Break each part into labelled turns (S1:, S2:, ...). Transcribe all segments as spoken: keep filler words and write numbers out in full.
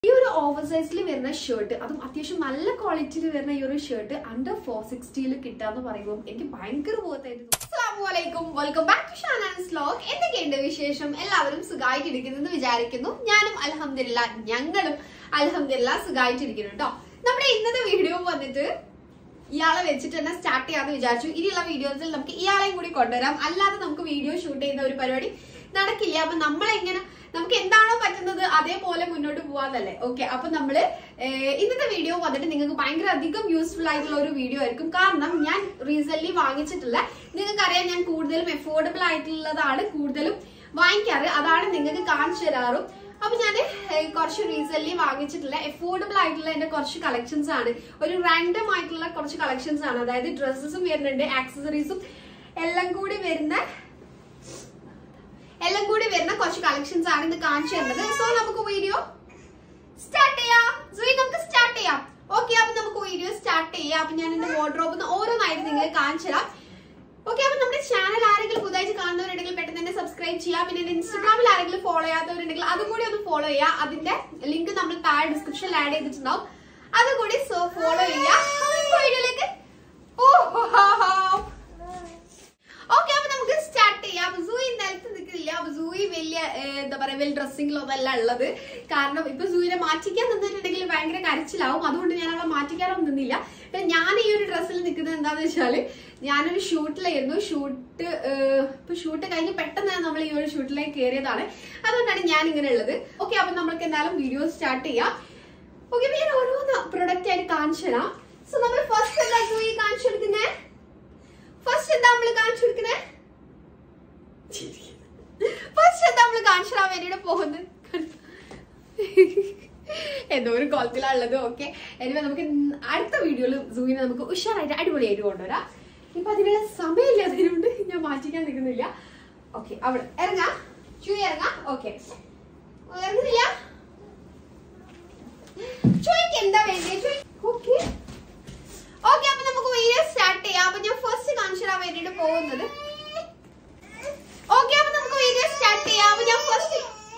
S1: ഓവർസൈസിൽ വരുന്ന ഷർട്ട്, അതും അത്യാവശ്യം നല്ല ക്വാളിറ്റിയിൽ വരുന്ന ഈ ഒരു ഷർട്ട് അണ്ടർ ഫോർ സിക്സ്റ്റിയിൽ കിട്ടാന്ന് പറയുമ്പോൾ എനിക്ക് ഭയങ്കര ബോധമായിട്ട്. അസ്സലാമുഅലൈക്കും, welcome back to Shanaz vlog. എന്തൊക്കെയുണ്ട് വിശേഷം? എല്ലാവരും സുഖമായിട്ടിരിക്കുന്നെന്ന് വിചാരിക്കുന്നു. ഞാനും അൽഹംദുലില്ലാഹ്, ഞങ്ങളും അൽഹംദുലില്ലാഹ് സുഖമായിട്ടിരിക്കുന്നു കേട്ടോ. നമ്മുടെ ഇന്നത്തെ വീഡിയോ വന്നിട്ട് ഇയാളെ വെച്ചിട്ട് തന്നെ സ്റ്റാർട്ട് ചെയ്യാന്ന് വിചാരിച്ചു. ഇനിയുള്ള വീഡിയോസിൽ നമുക്ക് ഇയാളെയും കൂടി കൊണ്ടുവരാം. അല്ലാതെ നമുക്ക് വീഡിയോ ഷൂട്ട് ചെയ്യുന്ന ഒരു പരിപാടി നടക്കില്ല. അപ്പൊ നമ്മളെങ്ങനെ നമുക്ക് എന്താണോ പറ്റുന്നത് അതേപോലെ മുന്നോട്ട് പോവാന്നല്ലേ. ഓക്കെ, അപ്പൊ നമ്മള് ഇന്നത്തെ വീഡിയോ വന്നിട്ട് നിങ്ങൾക്ക് ഭയങ്കര അധികം യൂസ്ഫുൾ ആയിട്ടുള്ള ഒരു വീഡിയോ ആയിരിക്കും. കാരണം ഞാൻ റീസെന്റ് വാങ്ങിച്ചിട്ടുള്ള, നിങ്ങൾക്കറിയാം ഞാൻ കൂടുതലും എഫോർഡബിൾ ആയിട്ടുള്ളതാണ് കൂടുതലും വാങ്ങിക്കാറ്, അതാണ് നിങ്ങൾക്ക് കാണിച്ചു തരാറും. അപ്പൊ ഞാൻ കുറച്ച് റീസെന്റ് വാങ്ങിച്ചിട്ടുള്ള എഫോർഡബിൾ ആയിട്ടുള്ള എന്റെ കുറച്ച് കളക്ഷൻസ് ആണ്. ഒരു റാൻഡം ആയിട്ടുള്ള കുറച്ച് കളക്ഷൻസ് ആണ്. അതായത് ഡ്രസ്സസും വരുന്നുണ്ട്, ആക്സസറീസും എല്ലാം കൂടി വരുന്ന എല്ലാം കൂടി വരുന്ന കുറച്ച് കളക്ഷൻസ് ആണ് ഇത് കാണിച്ചു തരുന്നത്. സോ നമുക്ക് വീഡിയോ സ്റ്റാർട്ട് ചെയ്യാം. സോയി നമുക്ക് സ്റ്റാർട്ട് ചെയ്യാം. ഓക്കെ, അപ്പൊ നമുക്ക് വീഡിയോ സ്റ്റാർട്ട് ചെയ്യാം. അപ്പൊ ഞാൻ എന്റെ വാർഡ്രോബിൽ ഓരോന്നായിട്ട് നിങ്ങളെ കാണിച്ചു തരാം. ഓക്കെ, അപ്പൊ നമ്മുടെ ചാനൽ ആരെങ്കിലും പുതുതായിട്ട് കാണുന്നവരുണ്ടെങ്കിൽ പെട്ടെന്ന് തന്നെ സബ്സ്ക്രൈബ് ചെയ്യാം. പിന്നെ എന്റെ ഇൻസ്റ്റാഗ്രാമിൽ ആരെങ്കിലും ഫോളോ ചെയ്യാത്തവരുണ്ടെങ്കിൽ അതും കൂടി ഒന്ന് ഫോളോ ചെയ്യാം. അതിന്റെ ലിങ്ക് നമ്മൾ താഴെ ഡിസ്ക്രിപ്ഷനിൽ ആഡ് ചെയ്തിട്ടുണ്ടാവും, അതുകൂടി സോ ഫോളോ ചെയ്യാം. വീഡിയോയിലേക്ക് ഓക്കെ, അപ്പൊ നമുക്ക് സ്റ്റാർട്ട് ചെയ്യാം. സൂയി നിലത്ത് നിൽക്കുന്നില്ല. അപ്പൊ സൂയി വലിയ എന്താ പറയാ വെൽ ഡ്രസ്സിങ്ങിലൊന്നല്ല ഉള്ളത്. കാരണം ഇപ്പൊ സൂയിനെ മാറ്റിക്കാൻ നിന്നിട്ടുണ്ടെങ്കിൽ ഭയങ്കര കരച്ചിലാവും. അതുകൊണ്ട് ഞാൻ അവളെ മാറ്റിക്കാനൊന്നും നിന്നില്ല. ഞാൻ ഈ ഒരു ഡ്രസ്സിൽ നിൽക്കുന്നത് എന്താന്ന് വെച്ചാല്, ഞാനൊരു ഷൂട്ടിലായിരുന്നു. ഷൂട്ട് ഇപ്പൊ ഷൂട്ട് കഴിഞ്ഞ് പെട്ടെന്ന് നമ്മൾ ഈ ഒരു ഷൂട്ടിലേക്ക് കയറിയതാണ്. അതുകൊണ്ടാണ് ഞാൻ ഇങ്ങനെ ഉള്ളത്. ഓക്കെ, അപ്പൊ നമ്മൾക്ക് എന്തായാലും വീഡിയോ സ്റ്റാർട്ട് ചെയ്യാം. ഓക്കെ, ഞാൻ ഓരോന്ന് പ്രൊഡക്റ്റ് ആയിട്ട് കാണിച്ചു തരാം. സോ നമ്മൾ ഫസ്റ്റ് എന്താ സൂയി കാണിച്ചു കൊടുക്കുന്നേ? ഫസ്റ്റ് എന്താ നമ്മള് കാണിച്ചു കൊടുക്കുന്നേ? ഫസ്റ്റ് എന്താ നമ്മള് കാണിച്ചു തരാൻ വേണ്ടിട്ട് പോകുന്നത്? എന്തോ ഒരു കോലത്തിലുള്ളത്. ഓക്കെ, എനിവേ നമുക്ക് അടുത്ത വീഡിയോയിൽ സൂയിനെ നമുക്ക് ഉഷാറായിട്ട് അടിപൊളിയായിട്ട് കൊണ്ടുവരാം. ഇപ്പൊ അതിനുള്ള സമയമില്ല, അതിനുകൊണ്ട് ഞാൻ മാറ്റിക്കാൻ നിൽക്കുന്നില്ല. ഓക്കെ, അവിടെ ഇറങ്ങാം. ചൂയി ഇറങ്ങാം. ഓക്കെ, ഇറങ്ങുന്നില്ല. ചൂയിക്ക് എന്താ വേണ്ടേ? ചൂയി ഓക്കെ ഓക്കെ അപ്പൊ നമുക്ക് വീഡിയോ സ്റ്റാർട്ട് ചെയ്യാം. അപ്പൊ ഞാൻ ഫസ്റ്റ് കാണിച്ചു തരാൻ വേണ്ടിട്ട് പോകുന്നത്. ഓക്കെ, അപ്പൊ നമുക്ക് വീഡിയോ സ്റ്റാർട്ട് ചെയ്യാം. അപ്പൊ ഞാൻ ഫസ്റ്റ്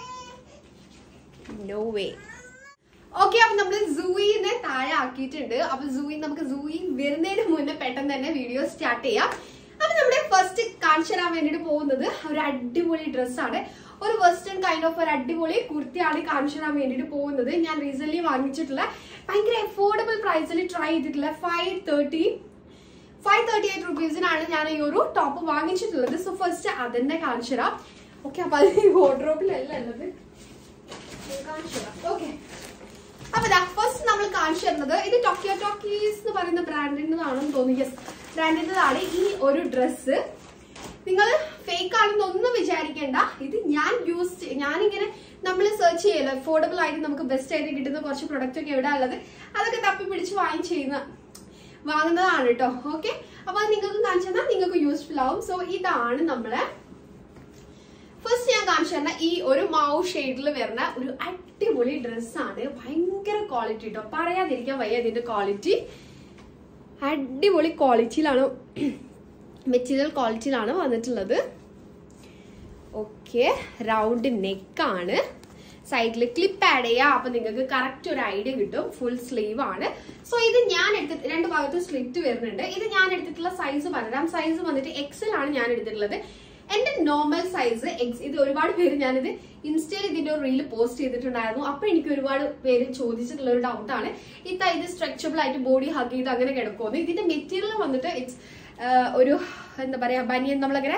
S1: നോ വേ ഓക്കെ, അപ്പൊ നമ്മള് സൂയിനെ താഴെ ആക്കിയിട്ടുണ്ട്. അപ്പൊ സൂയി നമുക്ക് സൂയി വരുന്നതിന് മുന്നേ പെട്ടെന്ന് തന്നെ വീഡിയോ സ്റ്റാർട്ട് ചെയ്യാം. അപ്പൊ നമ്മുടെ ഫസ്റ്റ് കാണിച്ചു തരാൻ വേണ്ടിട്ട് പോകുന്നത് ഒരു അടിപൊളി ഡ്രസ്സാണ്. ഒരു വെസ്റ്റേൺ കൈൻഡ് ഓഫ് ഒരു അടിപൊളി കുർത്തിയാണ് കാണിച്ചു തരാൻ വേണ്ടിട്ട് പോകുന്നത്. ഞാൻ റീസെന്റ് വാങ്ങിച്ചിട്ടുള്ള ഭയങ്കര അഫോർഡബിൾ പ്രൈസിൽ ട്രൈ ചെയ്തിട്ടുള്ള five thirty five thirty eight റുപ്പീസിനാണ് ഞാൻ ഈ ഒരു ടോപ്പ് വാങ്ങിച്ചിട്ടുള്ളത്. സോ ഫസ്റ്റ് അതെന്നെ കാണിച്ചു തരാം. ഓക്കെ, അപ്പൊ അത് വാർഡ്രോബിലല്ല ഉള്ളത്, കാണിച്ചു തരാം. ഓക്കെ, അപ്പൊ ഫസ്റ്റ് നമ്മൾ കാണിച്ചു തരുന്നത് ഇത് ടോക്കിയോ ടോക്കീസ് എന്ന് പറയുന്ന ബ്രാൻഡിൻ്റെതാണെന്ന് തോന്നുന്നു. യെസ്, ബ്രാൻഡിൻ്റെതാണ് ഈ ഒരു ഡ്രസ്സ്. നിങ്ങൾ ഫേക്ക് ആണെന്നൊന്നും വിചാരിക്കേണ്ട. ഇത് ഞാൻ യൂസ് ഞാനിങ്ങനെ നമ്മൾ സെർച്ച് ചെയ്യല്ലോ, അഫോർഡബിൾ ആയിട്ട് നമുക്ക് ബെസ്റ്റ് ആയിട്ട് കിട്ടുന്ന കുറച്ച് പ്രൊഡക്റ്റ് ഒക്കെ എവിടെ ഉള്ളത് അതൊക്കെ തപ്പി പിടിച്ച് വാങ്ങി ചെയ്യുന്ന വാങ്ങുന്നതാണ് കേട്ടോ. ഓക്കെ, അപ്പൊ അത് നിങ്ങൾക്ക് കാണിച്ചു തന്നാൽ നിങ്ങൾക്ക് യൂസ്ഫുൾ ആവും. സോ ഇതാണ് നമ്മളെ ഫസ്റ്റ് ഞാൻ കാണിച്ചു തരുന്ന ഈ ഒരു മാവ് ഷെയ്ഡിൽ വരുന്ന ഒരു അടിപൊളി ഡ്രസ്സാണ്. ഭയങ്കര ക്വാളിറ്റി കേട്ടോ, പറയാതിരിക്കാൻ വയ്യ. ഇതിന്റെ ക്വാളിറ്റി അടിപൊളി ക്വാളിറ്റിയിലാണ്, മെറ്റീരിയൽ ക്വാളിറ്റിയിലാണ് വന്നിട്ടുള്ളത്. ഓക്കെ, റൗണ്ട് നെക്കാണ്, സൈഡിൽ ക്ലിപ്പ് ആഡ് ചെയ്യാം. അപ്പൊ നിങ്ങൾക്ക് കറക്റ്റ് ഒരു ഐഡിയ കിട്ടും. ഫുൾ സ്ലീവ് ആണ്. സോ ഇത് ഞാൻ എടുത്ത് രണ്ട് ഭാഗത്ത് സ്ലിറ്റ് വരുന്നുണ്ട്. ഇത് ഞാൻ എടുത്തിട്ടുള്ള സൈസ് പറയാം. സൈസ് വന്നിട്ട് എക്സൽ ആണ് ഞാൻ എടുത്തിട്ടുള്ളത്. എന്റെ നോർമൽ സൈസ് എക്സ്. ഇത് ഒരുപാട് പേര് ഞാനിത് ഇൻസ്റ്റയിൽ ഇതിന്റെ ഒരു റീല് പോസ്റ്റ് ചെയ്തിട്ടുണ്ടായിരുന്നു. അപ്പൊ എനിക്ക് ഒരുപാട് പേര് ചോദിച്ചിട്ടുള്ള ഒരു ഡൗട്ടാണ്, ഇതാ ഇത് സ്ട്രെച്ചബിൾ ആയിട്ട് ബോഡി ഹഗ് ചെയ്ത് അങ്ങനെ കിടക്കുമെന്ന്. ഇതിന്റെ മെറ്റീരിയൽ വന്നിട്ട് ഇറ്റ്സ് ഒരു എന്താ പറയാ ബനിയൻ, നമ്മളങ്ങനെ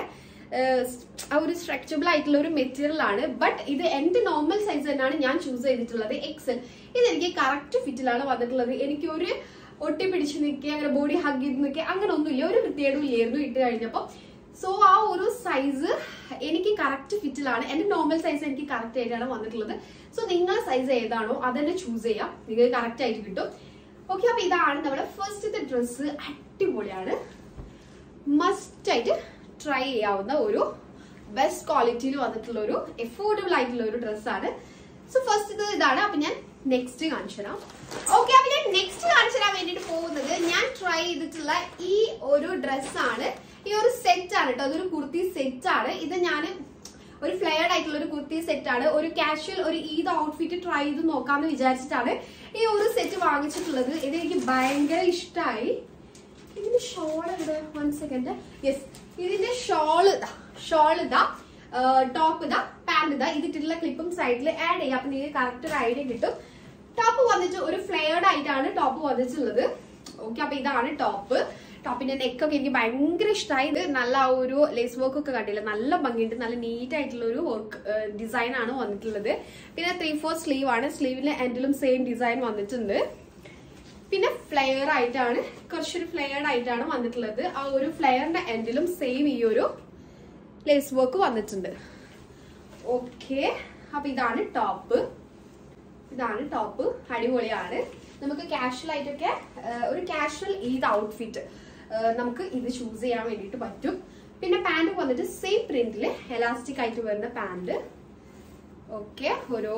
S1: ആ ഒരു സ്ട്രെച്ചബിൾ ആയിട്ടുള്ള ഒരു മെറ്റീരിയൽ ആണ്. ബട്ട് ഇത് എന്റെ നോർമൽ സൈസ് തന്നെയാണ് ഞാൻ ചൂസ് ചെയ്തിട്ടുള്ളത്, എക്സൽ. ഇതെനിക്ക് കറക്റ്റ് ഫിറ്റിലാണ് വന്നിട്ടുള്ളത്. എനിക്ക് ഒരു ഒട്ടി പിടിച്ച് നിൽക്കുക, അങ്ങനെ ബോഡി ഹഗ് ചെയ്ത് നിൽക്കുക അങ്ങനെ ഒന്നുമില്ല, ഒരു വൃത്തിയേടും ഇല്ലായിരുന്നു ഇട്ട് കഴിഞ്ഞപ്പോ. സോ ആ ഒരു സൈസ് എനിക്ക് കറക്റ്റ് ഫിറ്റിലാണ്. എന്റെ നോർമൽ സൈസ് എനിക്ക് കറക്റ്റ് ആയിട്ടാണ് വന്നിട്ടുള്ളത്. സോ നിങ്ങളുടെ സൈസ് ഏതാണോ അതെന്നെ ചൂസ് ചെയ്യാം, നിങ്ങൾക്ക് കറക്റ്റ് ആയിട്ട് കിട്ടും. ഓക്കെ, അപ്പൊ ഇതാണ് നമ്മുടെ ഫസ്റ്റത്തെ ഡ്രസ്സ്. അടിപൊളിയാണ്, മസ്റ്റ് ആയിട്ട് ട്രൈ ചെയ്യാവുന്ന ഒരു ബെസ്റ്റ് ക്വാളിറ്റിയിൽ വന്നിട്ടുള്ള ഒരു എഫോർഡബിൾ ആയിട്ടുള്ള ഒരു ഡ്രസ്സാണ്. സോ ഫസ്റ്റ് ഇതാണ്. അപ്പൊ ഞാൻ നെക്സ്റ്റ് കാണിച്ചു തരാം. ഓക്കെ, അപ്പൊ ഞാൻ നെക്സ്റ്റ് കാണിച്ചു തരാൻ വേണ്ടിട്ട് പോകുന്നത് ഞാൻ ട്രൈ ചെയ്തിട്ടുള്ള ഈ ഒരു ഡ്രസ്സാണ്. ഈ ഒരു സെറ്റ് ആണ് കേട്ടോ, അതൊരു കുർത്തി സെറ്റ് ആണ്. ഇത് ഞാൻ ഒരു ഫ്ലെയർഡ് ആയിട്ടുള്ള ഒരു കുർത്തി സെറ്റ് ആണ്. ഒരു കാഷ്വൽ ഒരു ഈദ് ഔട്ട്ഫിറ്റ് ട്രൈ ചെയ്ത് നോക്കാന്ന് വിചാരിച്ചിട്ടാണ് ഈ ഒരു സെറ്റ് വാങ്ങിച്ചിട്ടുള്ളത്. ഇത് എനിക്ക് ഭയങ്കര ഇഷ്ടമായി. ഇതിന്റെ ഷോൾ ഇവിടെ വൺ സെക്കൻഡ്. യെസ്, ഇതിന്റെ ഷോള് ഷോൾ ഇതാ, ടോപ്പ് ഇതാ, പാന്റ് ഇതാ. ഇതിട്ടുള്ള ക്ലിപ്പും സൈഡിൽ ആഡ് ചെയ്യാം. അപ്പൊ നിങ്ങൾക്ക് കറക്റ്റ് ഒരു ഐഡിയ കിട്ടും. ടോപ്പ് വന്നിട്ട് ഒരു ഫ്ലെയർഡ് ആയിട്ടാണ് ടോപ്പ് വന്നിട്ടുള്ളത്. ഓക്കെ, അപ്പൊ ഇതാണ് ടോപ്പ്. ടോപ്പിന്റെ നെക്കൊക്കെ എനിക്ക് ഭയങ്കര ഇഷ്ടമായി. ഇത് നല്ല ഒരു ലേസ് വർക്ക് ഒക്കെ കണ്ടില്ല, നല്ല ഭംഗിയുണ്ട്. നല്ല നീറ്റ് ആയിട്ടുള്ള ഒരു വർക്ക് ഡിസൈൻ ആണ് വന്നിട്ടുള്ളത്. പിന്നെ ത്രീ ഫോർ സ്ലീവ് ആണ്. സ്ലീവിലെ എൻഡിലും സെയിം ഡിസൈൻ വന്നിട്ടുണ്ട്. പിന്നെ ഫ്ലെയർ ആയിട്ടാണ്, കുറച്ചൊരു ഫ്ലെയർഡ് ആയിട്ടാണ് വന്നിട്ടുള്ളത്. ആ ഒരു ഫ്ലെയറിന്റെ എൻഡിലും സെയിം ഈ ഒരു ലേസ് വർക്ക് വന്നിട്ടുണ്ട്. ഓക്കെ, അപ്പൊ ഇതാണ് ടോപ്പ്. ഇതാണ് ടോപ്പ്. അടിപൊളിയാണ്. നമുക്ക് കാഷ്വൽ ആയിട്ടൊക്കെ ഒരു കാഷ്വൽ ഈദ് ഔട്ട്ഫിറ്റ് നമുക്ക് ഇത് ചൂസ് ചെയ്യാൻ വേണ്ടിയിട്ട് പറ്റും. പിന്നെ പാന്റ് വന്നിട്ട് സെയിം പ്രിന്റില് എലാസ്റ്റിക് ആയിട്ട് വരുന്ന പാന്റ്. ഓക്കെ, ഒരു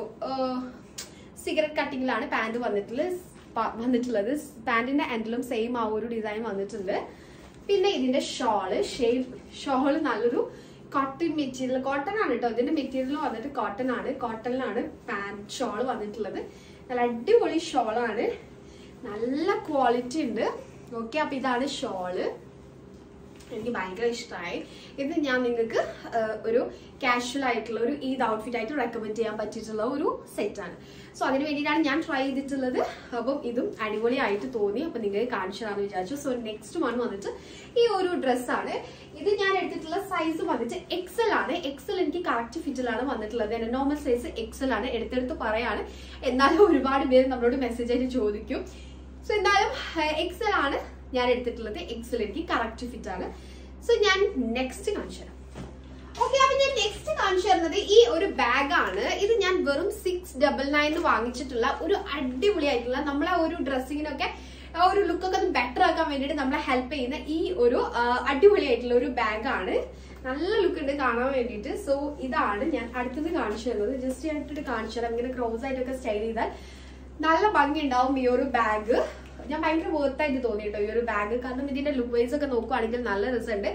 S1: സിഗരറ്റ് കട്ടിങ്ങിലാണ് പാന്റ് വന്നിട്ടുള്ളത് വന്നിട്ടുള്ളത് പാന്റിന്റെ എൻഡിലും സെയിം ആ ഒരു ഡിസൈൻ വന്നിട്ടുണ്ട്. പിന്നെ ഇതിന്റെ ഷോള് ഷെയ്ഡ് ഷോള് നല്ലൊരു കോട്ടൺ മെറ്റീരിയൽ, കോട്ടൺ ആണ് കേട്ടോ. ഇതിന്റെ മെറ്റീരിയൽ വന്നിട്ട് കോട്ടൺ ആണ്. കോട്ടണിലാണ് പാന്റ് ഷോള് വന്നിട്ടുള്ളത്. നല്ല അടിപൊളി ഷോളാണ്, നല്ല ക്വാളിറ്റി ഉണ്ട്. ഓക്കെ, അപ്പൊ ഇതാണ് ഷോള്. എനിക്ക് ഭയങ്കര ഇഷ്ടമായി. ഇത് ഞാൻ നിങ്ങൾക്ക് ഒരു കാഷ്വൽ ആയിട്ടുള്ള ഒരു ഈദ് ഔട്ട്ഫിറ്റ് ആയിട്ട് റെക്കമെൻഡ് ചെയ്യാൻ പറ്റിയിട്ടുള്ള ഒരു സെറ്റ് ആണ്. സോ അതിന് വേണ്ടിയിട്ടാണ് ഞാൻ ട്രൈ ചെയ്തിട്ടുള്ളത്. അപ്പം ഇതും അടിപൊളിയായിട്ട് തോന്നി. അപ്പൊ നിങ്ങൾക്ക് കാണിച്ചു തരാമെന്ന് വിചാരിച്ചു. സോ നെക്സ്റ്റ് വൺ വന്നിട്ട് ഈ ഒരു ഡ്രസ്സാണ്. ഇത് ഞാൻ എടുത്തിട്ടുള്ള സൈസ് വന്നിട്ട് എക്സൽ ആണ്. എക്സൽ എനിക്ക് കറക്റ്റ് ഫിറ്റിലാണ് വന്നിട്ടുള്ളത്. എന്റെ നോർമൽ സൈസ് എക്സൽ ആണ്. എടുത്തെടുത്ത് പറയാണ്, എന്നാലും ഒരുപാട് പേര് നമ്മളോട് മെസ്സേജ് ആയിട്ട് ചോദിക്കും. സോ എന്തായാലും എക്സൽ ആണ് ഞാൻ എടുത്തിട്ടുള്ളത്. എക്സൽ എനിക്ക് കറക്റ്റ് ഫിറ്റ് ആണ്. സോ ഞാൻ നെക്സ്റ്റ് കാണിച്ചു തരാം. ഓക്കെ, അപ്പൊ ഞാൻ നെക്സ്റ്റ് കാണിച്ചു തരുന്നത് ഈ ഒരു ബാഗ് ആണ്. ഇത് ഞാൻ വെറും സിക്സ് ഡബിൾ നയൻ വാങ്ങിച്ചിട്ടുള്ള ഒരു അടിപൊളിയായിട്ടുള്ള നമ്മളെ ഒരു ഡ്രസ്സിങ്ങിനൊക്കെ ഒരു ലുക്കൊക്കെ ഒന്ന് ബെറ്റർ ആക്കാൻ വേണ്ടിയിട്ട് നമ്മളെ ഹെൽപ്പ് ചെയ്യുന്ന ഈ ഒരു അടിപൊളിയായിട്ടുള്ള ഒരു ബാഗാണ്. നല്ല ലുക്ക് ഉണ്ട് കാണാൻ വേണ്ടിയിട്ട്. സോ ഇതാണ് ഞാൻ അടുത്തത് കാണിച്ചു തരുന്നത്. ജസ്റ്റ് ആയിട്ടിട്ട് കാണിച്ചു തരാം. ഇങ്ങനെ ക്രോസ് ആയിട്ടൊക്കെ സ്റ്റൈൽ ചെയ്താൽ നല്ല ഭംഗി ഉണ്ടാവും ഈ ഒരു ബാഗ്. ഞാൻ ഭയങ്കര വർത്തായിട്ട് തോന്നി കേട്ടോ ഈ ഒരു ബാഗ്. കാരണം ഇതിന്റെ ലുക്ക് വൈസ് ഒക്കെ നോക്കുവാണെങ്കിൽ നല്ല രസമുണ്ട്.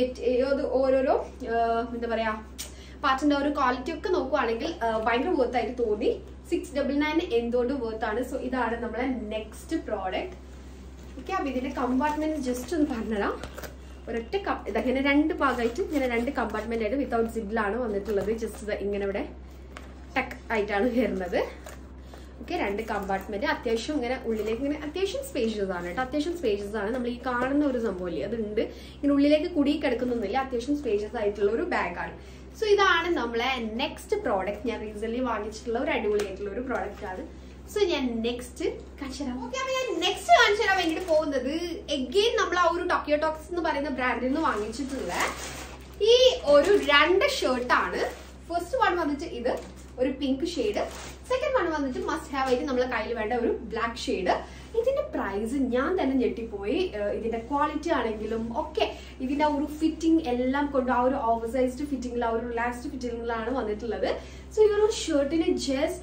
S1: ഓരോരോ എന്താ പറയാ പാർട്ടിന്റെ ഒരു ക്വാളിറ്റി ഒക്കെ നോക്കുവാണെങ്കിൽ ഭയങ്കര വർത്തായിട്ട് തോന്നി. സിക്സ് ഡബിൾ നയൻ എന്തുകൊണ്ട് വർത്താണ്. സോ ഇതാണ് നമ്മളെ നെക്സ്റ്റ് പ്രോഡക്റ്റ്. ഓക്കെ, അപ്പൊ ഇതിന്റെ കമ്പാർട്ട്മെന്റ് ജസ്റ്റ് ഒന്ന് പറഞ്ഞുതരാം. ഒരൊറ്റ ഇതങ്ങനെ രണ്ട് ഭാഗമായിട്ട് ഇങ്ങനെ രണ്ട് കമ്പാർട്ട്മെന്റ് ആയിട്ട് വിത്തൗട്ട് സിബിലാണ് വന്നിട്ടുള്ളത്. ജസ്റ്റ് ഇങ്ങനെ ഇവിടെ ടക്ക് ആയിട്ടാണ് വരുന്നത്. ഓക്കെ, രണ്ട് കമ്പാർട്ട്മെന്റ് അത്യാവശ്യം ഇങ്ങനെ ഉള്ളിലേക്ക് ഇങ്ങനെ അത്യാവശ്യം സ്പേഷ്യസ് ആണ് കേട്ടോ. അത്യാവശ്യം സ്പേഷ്യസ് ആണ്. നമ്മൾ ഈ കാണുന്ന ഒരു സംഭവമില്ലേ, അതുണ്ട്. ഇങ്ങനെ ഉള്ളിലേക്ക് കുടി കിടക്കുന്നൊന്നുമില്ല. അത്യാവശ്യം സ്പേഷ്യസ് ആയിട്ടുള്ള ഒരു ബാഗാണ്. സോ ഇതാണ് നമ്മളെ നെക്സ്റ്റ് പ്രോഡക്റ്റ്. ഞാൻ റീസെന്റ് വാങ്ങിച്ചിട്ടുള്ള ഒരു അടിപൊളിയായിട്ടുള്ള ഒരു പ്രോഡക്റ്റ് ആണ്. സോ ഞാൻ നെക്സ്റ്റ് കാണിച്ചു തരാം. ഓക്കെ, അപ്പൊ ഞാൻ നെക്സ്റ്റ് കാണിച്ചു തരാൻ വേണ്ടിട്ട് പോകുന്നത് എഗെയിൻ നമ്മൾ ആ ഒരു ടോക്കിയോ ടോക്സ് എന്ന് പറയുന്ന ബ്രാൻഡിൽ നിന്ന് വാങ്ങിച്ചിട്ടുള്ള ഈ ഒരു രണ്ട് ഷർട്ടാണ്. ഫസ്റ്റ് വൺ വന്നിട്ട് ഇത് ഒരു പിങ്ക് ഷെയ്ഡ്, സെക്കൻഡ് വൺ വന്നിട്ട് മസ്റ്റ് ഹാവ് ആയിട്ട് നമ്മളെ കയ്യിൽ വേണ്ട ഒരു ബ്ലാക്ക് ഷെയ്ഡ്. ഇതിന്റെ പ്രൈസ് ഞാൻ തന്നെ ഞെട്ടിപ്പോയി. ഇതിന്റെ ക്വാളിറ്റി ആണെങ്കിലും ഒക്കെ ഇതിന്റെ ഒരു ഫിറ്റിംഗ് എല്ലാം കൊണ്ട് ആ ഒരു ഓവർസൈസ്ഡ് ഫിറ്റിംഗിൽ ആ ഒരു റിലാക്സ്ഡ് ഫിറ്റിംഗിലാണ് വന്നിട്ടുള്ളത്. സോ ഈ ഒരു ഷർട്ടിന് ജസ്റ്റ്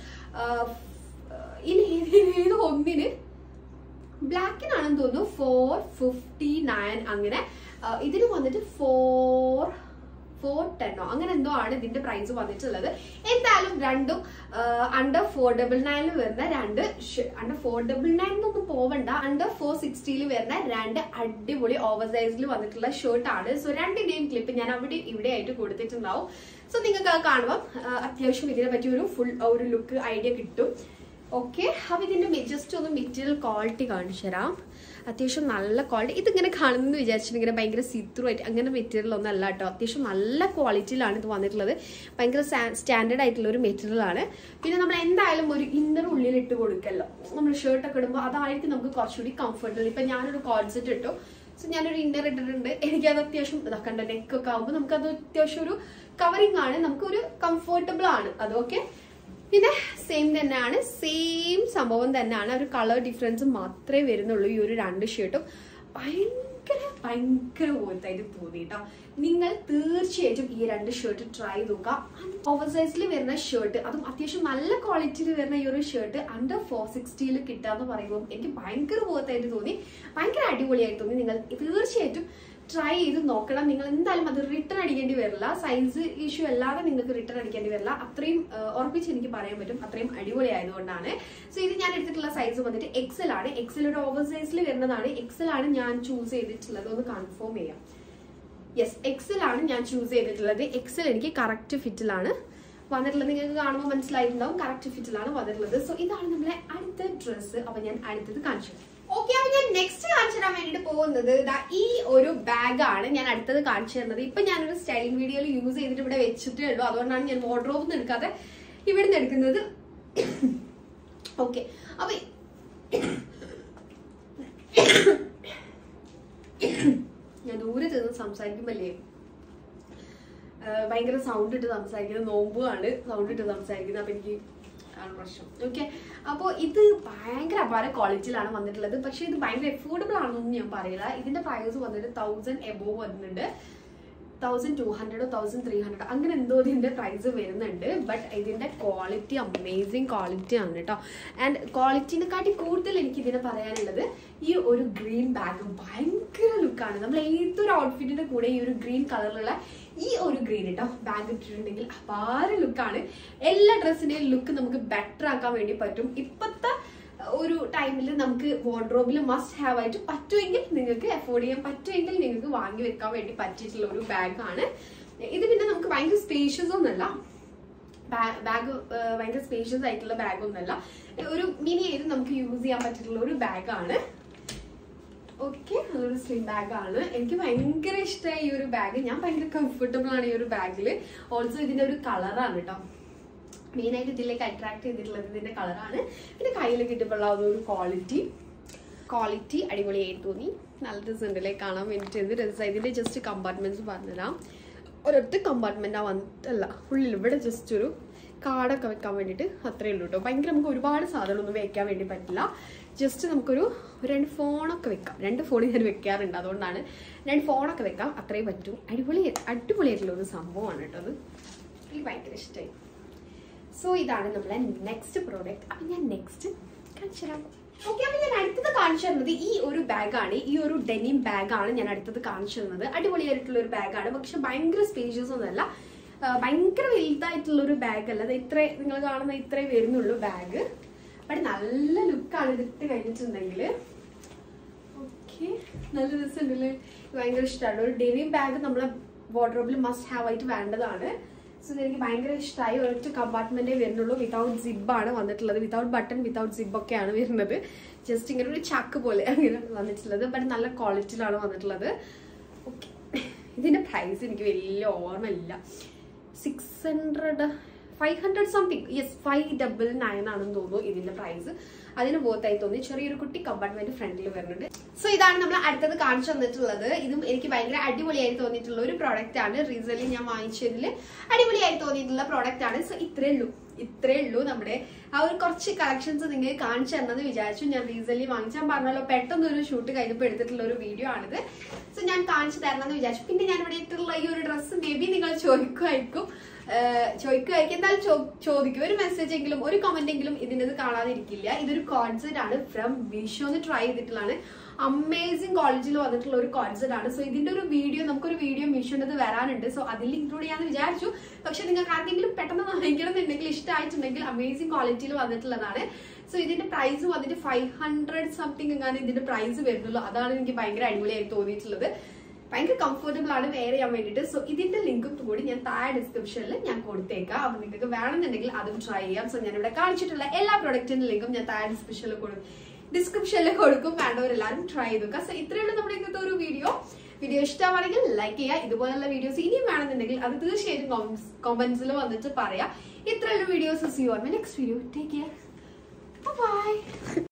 S1: ഇനി ഏത് ഒന്നിന് ബ്ലാക്കിനാണെന്ന് തോന്നുന്നു ഫോർ ഫിഫ്റ്റി നയൻ അങ്ങനെ. ഇതിന് വന്നിട്ട് ഫോർ ഫോർ ടെന്നോ അങ്ങനെ എന്തോ ആണ് ഇതിന്റെ പ്രൈസ് വന്നിട്ടുള്ളത്. എന്തായാലും രണ്ടും അണ്ടർ ഫോർ ഡബിൾ നയനിൽ വരുന്ന രണ്ട് അണ്ടർ ഫോർ ഡബിൾ നയൻ ഒന്നും പോവണ്ട, അണ്ടർ ഫോർ സിക്സ്റ്റിയിൽ വരുന്ന രണ്ട് അടിപൊളി ഓവർ സൈസിൽ വന്നിട്ടുള്ള ഷർട്ട് ആണ്. സോ രണ്ടിന്റെയും ക്ലിപ്പ് ഞാൻ അവിടെ ഇവിടെ ആയിട്ട് കൊടുത്തിട്ടുണ്ടാവും. സോ നിങ്ങൾക്ക് അത് കാണുമ്പോൾ അത്യാവശ്യം ഇതിനെ പറ്റി ഒരു ഫുൾ ഒരു ലുക്ക് ഐഡിയ കിട്ടും. ഓക്കെ, അപ്പൊ ഇതിന്റെ ജസ്റ്റ് ഒന്ന് മെറ്റീരിയൽ ക്വാളിറ്റി കാണിച്ചു തരാം. അത്യാവശ്യം നല്ല ക്വാളിറ്റി. ഇതിങ്ങനെ കാണുമെന്ന് വിചാരിച്ചിട്ട് ഇങ്ങനെ ഭയങ്കര സിത്രൂ ആയിട്ട് അങ്ങനെ മെറ്റീരിയൽ ഒന്നും അല്ല കേട്ടോ. അത്യാവശ്യം നല്ല ക്വാളിറ്റിയിലാണ് ഇത് വന്നിട്ടുള്ളത്. ഭയങ്കര സ്റ്റാൻഡേർഡ് ആയിട്ടുള്ള ഒരു മെറ്റീരിയൽ ആണ്. പിന്നെ നമ്മൾ എന്തായാലും ഒരു ഇന്നർ ഉള്ളിൽ ഇട്ട് കൊടുക്കല്ലോ, നമ്മൾ ഷർട്ടൊക്കെ ഇടുമ്പോൾ അതായിരിക്കും നമുക്ക് കുറച്ചുകൂടി കംഫർട്ടബിൾ. ഇപ്പൊ ഞാനൊരു കോൺസെറ്റ് ഇട്ടു. സോ ഞാനൊരു ഇന്നർ ഇട്ടിട്ടുണ്ട്. എനിക്കത് അത്യാവശ്യം ഇതൊക്കെ ഉണ്ട്. നെക്കൊക്കെ ആകുമ്പോൾ നമുക്കത് അത്യാവശ്യം ഒരു കവറിങ് ആണ്, നമുക്കൊരു കംഫർട്ടബിൾ ആണ് അതൊക്കെ. പിന്നെ സെയിം തന്നെയാണ്, സെയിം സംഭവം തന്നെയാണ്. ഒരു കളർ ഡിഫറൻസ് മാത്രമേ വരുന്നുള്ളൂ ഈ ഒരു രണ്ട് ഷർട്ടും. ഭയങ്കര ഭയങ്കര വർത്തായിട്ട് തോന്നി കേട്ടോ. നിങ്ങൾ തീർച്ചയായിട്ടും ഈ രണ്ട് ഷർട്ട് ട്രൈ ചെയ്ത് നോക്കുക. ഓവർ സൈസിൽ വരുന്ന ഷർട്ട്, അതും അത്യാവശ്യം നല്ല ക്വാളിറ്റിയിൽ വരുന്ന ഈ ഒരു ഷർട്ട് അണ്ടർ ഫോർ സിക്സ്റ്റിയിൽ കിട്ടാന്ന് പറയുമ്പോൾ എനിക്ക് ഭയങ്കര ബോധമായിട്ട് തോന്നി, ഭയങ്കര അടിപൊളിയായിട്ട് തോന്നി. നിങ്ങൾ തീർച്ചയായിട്ടും ട്രൈ ചെയ്ത് നോക്കണം. നിങ്ങൾ എന്തായാലും അത് റിട്ടേൺ അടിക്കേണ്ടി വരില്ല. സൈസ് ഇഷ്യൂ അല്ലാതെ നിങ്ങൾക്ക് റിട്ടേൺ അടിക്കേണ്ടി വരില്ല. അത്രയും ഉറപ്പിച്ച് എനിക്ക് പറയാൻ പറ്റും, അത്രയും അടിപൊളി ആയതുകൊണ്ടാണ്. സോ ഇത് ഞാൻ എടുത്തിട്ടുള്ള സൈസ് വന്നിട്ട് എക്സൽ ആണ്. എക്സൽ ഒരു ഓവർ സൈസിൽ വരുന്നതാണ്. എക്സൽ ആണ് ഞാൻ ചൂസ് ചെയ്തിട്ടുള്ളത്. ഒന്ന് കൺഫേം ചെയ്യാം. യെസ്, എക്സൽ ആണ് ഞാൻ ചൂസ് ചെയ്തിട്ടുള്ളത്. എക്സൽ എനിക്ക് കറക്റ്റ് ഫിറ്റിലാണ് വന്നിട്ടുള്ളത്. നിങ്ങൾക്ക് കാണുമ്പോൾ മനസ്സിലായിട്ടുണ്ടാവും, കറക്റ്റ് ഫിറ്റിലാണ് വന്നിട്ടുള്ളത്. സോ ഇതാണ് നമ്മുടെ അടുത്ത ഡ്രസ്സ്. അപ്പൊ ഞാൻ അടുത്തത് കാണിച്ചു. ഓക്കെ, അപ്പൊ ഞാൻ നെക്സ്റ്റ് കാണിച്ചു തരാൻ വേണ്ടിട്ട് പോകുന്നത് ഈ ഒരു ബാഗാണ് ഞാൻ അടുത്തത് കാണിച്ചു തരുന്നത്. ഇപ്പൊ ഞാനൊരു സ്റ്റൈലിംഗ് വീഡിയോയിൽ യൂസ് ചെയ്തിട്ട് ഇവിടെ വെച്ചിട്ടേ ഉള്ളൂ. അതുകൊണ്ടാണ് ഞാൻ വാർഡ്രോബിൽ നിന്ന് എടുക്കാതെ ഇവിടെ നിന്ന് എടുക്കുന്നത്. ഓക്കെ, അപ്പൊ ഞാൻ ദൂരെ ചെന്ന് സംസാരിക്കുമ്പല്ലേ ഭയങ്കര സൗണ്ട് ഇട്ട് സംസാരിക്കുന്നത്. നോമ്പുമാണ് സൗണ്ട് ഇട്ട് സംസാരിക്കുന്നത്. അപ്പൊ എനിക്ക് ആണ് പ്രശ്നം. ഓക്കെ, അപ്പോൾ ഇത് ഭയങ്കര അപാര ക്വാളിറ്റിയിലാണ് വന്നിട്ടുള്ളത്. പക്ഷെ ഇത് ഭയങ്കര അഫോർഡബിൾ ആണെന്നൊന്നും ഞാൻ പറയില്ല. ഇതിന്റെ പ്രൈസ് വന്നിട്ട് തൗസൻഡ് എബോവ് വരുന്നുണ്ട്. തൗസൻഡ് ടു ഹൺഡ്രഡോ തൗസൻഡ് ത്രീ ഹൺഡ്രഡ് അങ്ങനെ എന്തോ ഇതിന്റെ പ്രൈസ് വരുന്നുണ്ട്. ബട്ട് ഇതിന്റെ ക്വാളിറ്റി അമേസിങ് ക്വാളിറ്റി ആണ് കേട്ടോ. ആൻഡ് ക്വാളിറ്റിനെക്കാട്ടി കൂടുതൽ എനിക്ക് ഇതിനെ പറയാനുള്ളത് ഈ ഒരു ഗ്രീൻ ബാഗ് ഭയങ്കര ലുക്കാണ്. നമ്മൾ ഏതൊരു ഔട്ട്ഫിറ്റിന്റെ കൂടെ ഈ ഒരു ഗ്രീൻ കളറിലുള്ള ഈ ഒരു ഗ്രീൻ കേട്ടോ ബാഗ് ഇട്ടിട്ടുണ്ടെങ്കിൽ അപാര ലുക്കാണ്. എല്ലാ ഡ്രസ്സിന്റെയും ലുക്ക് നമുക്ക് ബെറ്റർ ആക്കാൻ വേണ്ടി പറ്റും. ഇപ്പത്തെ ഒരു ടൈമിൽ നമുക്ക് വാർഡ്രോബിൽ മസ്റ്റ് ഹാവ് ആയിട്ട് പറ്റുമെങ്കിൽ നിങ്ങൾക്ക് അഫോർഡ് ചെയ്യാൻ പറ്റുമെങ്കിൽ നിങ്ങൾക്ക് വാങ്ങി വെക്കാൻ വേണ്ടി പറ്റിയിട്ടുള്ള ഒരു ബാഗാണ് ഇത്. പിന്നെ നമുക്ക് ഭയങ്കര സ്പേഷ്യസ് ഒന്നല്ല, ബാഗ് ഭയങ്കര സ്പേഷ്യസ് ആയിട്ടുള്ള ബാഗ് ഒന്നല്ല, ഒരു മിനി ആയിട്ട് നമുക്ക് യൂസ് ചെയ്യാൻ പറ്റിയിട്ടുള്ള ഒരു ബാഗാണ്. ഓക്കെ, അതൊരു സ്ലിം ബാഗാണ്. എനിക്ക് ഭയങ്കര ഇഷ്ടമായി ഈ ഒരു ബാഗ്. ഞാൻ ഭയങ്കര കംഫർട്ടബിൾ ആണ് ഈ ഒരു ബാഗിൽ. ഓൾസോ ഇതിന്റെ ഒരു കളറാണ് കേട്ടോ മെയിനായിട്ട് ഇതിലേക്ക് അട്രാക്ട് ചെയ്തിട്ടുള്ളത്. ഇതിന്റെ കളറാണ്. പിന്നെ കയ്യിലേക്ക് ഇട്ടപ്പോഴുള്ള ഒരു ക്വാളിറ്റി ക്വാളിറ്റി അടിപൊളിയായിട്ട് തോന്നി. നല്ല രസമുണ്ടല്ലേ കാണാൻ വേണ്ടിയിട്ട്. എന്ത് രസമാണ്. ഇതിന്റെ ജസ്റ്റ് കമ്പാർട്ട്മെന്റ്സ് പറഞ്ഞുതരാം. ഒരൊറ്റ കമ്പാർട്ട്മെന്റ് ആ വന്നിട്ടല്ല, ഉള്ളിൽ ഇവിടെ ജസ്റ്റ് ഒരു കാർഡൊക്കെ വെക്കാൻ വേണ്ടിയിട്ട് അത്രയേ ഉള്ളൂ കേട്ടോ. ഭയങ്കര നമുക്ക് ഒരുപാട് സാധനമൊന്നും വെക്കാൻ വേണ്ടി പറ്റില്ല. ജസ്റ്റ് നമുക്കൊരു രണ്ട് ഫോണൊക്കെ വെക്കാം. രണ്ട് ഫോൺ ഞാൻ വെക്കാറുണ്ട്, അതുകൊണ്ടാണ് രണ്ട് ഫോണൊക്കെ വെക്കാം. അത്രയും പറ്റും. അടിപൊളി അടിപൊളിയായിട്ടുള്ള ഒരു സംഭവമാണ് കേട്ടോ അത്. എനിക്ക് ഭയങ്കര ഇഷ്ടമായി. സോ ഇതാണ് നമ്മളെ നെക്സ്റ്റ് പ്രോഡക്റ്റ്. അപ്പൊ ഞാൻ നെക്സ്റ്റ് കാണിച്ചു തരാം. ഓക്കെ, അപ്പൊ ഞാൻ അടുത്തത് കാണിച്ചു തരുന്നത് ഈ ഒരു ബാഗാണ്. ഈ ഒരു ഡെനിം ബാഗാണ് ഞാൻ അടുത്തത് കാണിച്ചു തരുന്നത്. അടിപൊളിയായിട്ടുള്ള ഒരു ബാഗാണ്. പക്ഷെ ഭയങ്കര സ്പേഷ്യസ് ഒന്നുമല്ല, ഭയങ്കര വലുതായിട്ടുള്ള ഒരു ബാഗ് അല്ല. അത് ഇത്ര നിങ്ങൾ കാണുന്ന ഇത്രേ വരുന്നുള്ളൂ ബാഗ്. ബട്ട് നല്ല ലുക്കാണ് ഇതിട്ട് കഴിഞ്ഞിട്ടുണ്ടെങ്കിൽ. ഓക്കെ, നല്ല രസമുണ്ടല്ലേ. ഭയങ്കര ഇഷ്ടമാണ്. ഒരു ഡെനിം ബാഗ് നമ്മളെ വാർഡ്രോബിൽ മസ്റ്റ് ഹാവ് ആയിട്ട് വേണ്ടതാണ്. സോ ഇതെനിക്ക് ഭയങ്കര ഇഷ്ടമായി. ഒരൊറ്റ കമ്പാർട്ട്മെന്റേ വരുന്നുള്ളൂ. വിതൗട്ട് സിബാണ് വന്നിട്ടുള്ളത്. വിതൗട്ട് ബട്ടൺ വിതൗട്ട് സിബൊക്കെയാണ് വരുന്നത്. ജസ്റ്റ് ഇങ്ങനെ ഒരു ചാക്ക് പോലെ അങ്ങനെ വന്നിട്ടുള്ളത്. ബട്ട് നല്ല ക്വാളിറ്റിയിലാണ് വന്നിട്ടുള്ളത്. ഓക്കെ, ഇതിന്റെ പ്രൈസ് എനിക്ക് വലിയ ഓർമ്മയില്ല. Six hundred five hundred something yes five double nine ആണെന്ന് തോന്നുന്നു ഇതിന്റെ പ്രൈസ്. അതിന് ബോത്തായി തോന്നി. ചെറിയൊരു കുട്ടി കമ്പാർട്ട്മെന്റ് ഫ്രണ്ടിൽ വരുന്നുണ്ട്. സോ ഇതാണ് നമ്മൾ അടുത്തത് കാണിച്ചു തന്നിട്ടുള്ളത്. ഇതും എനിക്ക് ഭയങ്കര അടിപൊളിയായി തോന്നിയിട്ടുള്ള ഒരു പ്രോഡക്റ്റ് ആണ്. റീസെന്റ് ഞാൻ വാങ്ങിച്ചതിൽ അടിപൊളിയായി തോന്നിയിട്ടുള്ള പ്രോഡക്റ്റ് ആണ്. സോ ഇത്രേ ഉള്ളൂ ഇത്രേ ഉള്ളൂ നമ്മുടെ ആ ഒരു കുറച്ച് കളക്ഷൻസ് നിങ്ങൾക്ക് കാണിച്ചു തരണമെന്ന് വിചാരിച്ചു. ഞാൻ റീസെന്റ് വാങ്ങിച്ചാൽ പറഞ്ഞല്ലോ പെട്ടെന്ന് ഒരു ഷൂട്ട് കഴിഞ്ഞപ്പോൾ എടുത്തിട്ടുള്ള ഒരു വീഡിയോ ആണിത്. സോ ഞാൻ കാണിച്ചു തരണമെന്ന് വിചാരിച്ചു. പിന്നെ ഞാൻ ഇവിടെ ഇട്ടുള്ള ഈ ഒരു ഡ്രസ്സ് മേ ബി നിങ്ങൾ ചോദിക്കുമായിരിക്കും ചോദിക്കുമായിരിക്കും എന്തായാലും ചോദിക്കും. ഒരു മെസ്സേജ് എങ്കിലും ഒരു കമന്റ് എങ്കിലും ഇതിൻ്റെ കാണാതിരിക്കില്ല. ഇതൊരു കോൺസെപ്റ്റ് ആണ്. ഫ്രം മീഷോന്ന് ട്രൈ ചെയ്തിട്ടുള്ളതാണ്. അമേസിംഗ് ക്വാളിറ്റിയിൽ വന്നിട്ടുള്ള ഒരു കോൺസെപ്റ്റ് ആണ്. സോ ഇതിന്റെ ഒരു വീഡിയോ നമുക്കൊരു വീഡിയോ മീഷോന്റെ വരാനുണ്ട്. സോ അതിൽ ഇൻക്ലൂഡ് ചെയ്യാന്ന് വിചാരിച്ചു. പക്ഷെ നിങ്ങൾക്ക് ആർക്കെങ്കിലും പെട്ടെന്ന് വാങ്ങിക്കണം എന്നുണ്ടെങ്കിൽ ഇഷ്ടമായിട്ടുണ്ടെങ്കിൽ അമേസിംഗ് ക്വാളിറ്റിയിൽ വന്നിട്ടുള്ളതാണ്. സോ ഇതിന്റെ പ്രൈസ് വന്നിട്ട് ഫൈവ് ഹൺഡ്രഡ് സംതിങ് എങ്ങാനും ഇതിന്റെ പ്രൈസ് വരുന്നുള്ളൂ. അതാണ് എനിക്ക് ഭയങ്കര അടിപൊളിയായി തോന്നിയിട്ടുള്ളത്. ഭയങ്കര കംഫർട്ടബിൾ ആണ് വെയർ ചെയ്യാൻ വേണ്ടിയിട്ട്. സോ ഇതിന്റെ ലിങ്കും കൂടി ഞാൻ താഴെ ഡിസ്ക്രിപ്ഷനിൽ ഞാൻ കൊടുത്തേക്കാം. അപ്പൊ നിങ്ങൾക്ക് വേണമെന്നുണ്ടെങ്കിൽ അതും ട്രൈ ചെയ്യാം. സോ ഞാൻ ഇവിടെ കാണിച്ചിട്ടുള്ള എല്ലാ പ്രൊഡക്റ്റിന്റെ ലിങ്കും ഞാൻ താഴെ ഡിസ്ക്രിപ്ഷനിൽ കൊടുക്കും ഡിസ്ക്രിപ്ഷനിൽ കൊടുക്കും വേണ്ടവരെല്ലാവരും ട്രൈ ചെയ്തുക. സോ ഇത്രയുള്ള നമ്മുടെ ഇന്നത്തെ ഒരു വീഡിയോ വീഡിയോ ഇഷ്ടമാണെങ്കിൽ ലൈക്ക് ചെയ്യുക. ഇതുപോലുള്ള വീഡിയോസ് ഇനിയും വേണമെന്നുണ്ടെങ്കിൽ അത് തീർച്ചയായിട്ടും കമന്റ്സിൽ വന്നിട്ട് പറയാം. ഇത്രയുള്ള videos see you on my next video. Take care. By.